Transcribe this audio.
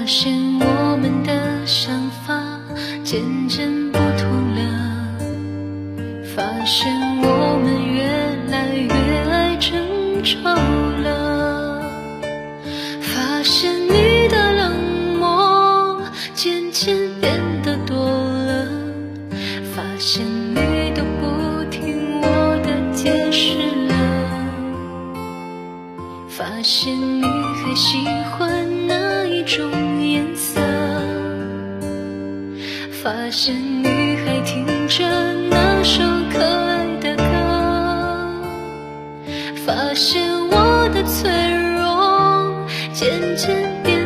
现我们的想法渐渐不同了，发现我们越来越爱争吵了，发现你的冷漠渐渐变得多了，发现你都不听我的解释了，发现你还喜欢哪一种颜色，发现你还听着那首可爱的歌，发现我的脆弱渐渐变